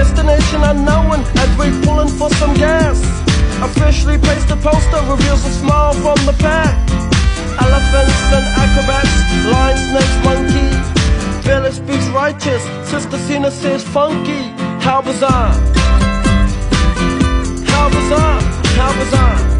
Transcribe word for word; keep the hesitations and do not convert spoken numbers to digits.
destination unknown as we pulling for some gas. Officially placed a poster, reveals a smile from the pack. Elephants and acrobats, lion, snakes, monkey. Village speaks righteous, Sister Cena says funky. How bizarre, how bizarre, how bizarre.